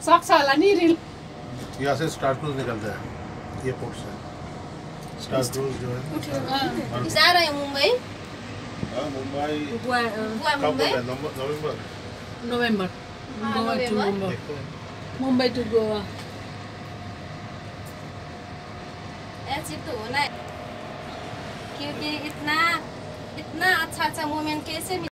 सक्छ होला नि रिल। यहाँ से स्टार क्रूज निकलता है, ये पोर्ट से स्टार क्रूज जो है। जा रहे हैं मुंबई। मुंबई गोवा मुंबई नवंबर नवंबर मुंबई टू गोवा। ऐसे तो होना है, क्योंकि इतना अच्छा मोमेंट कैसे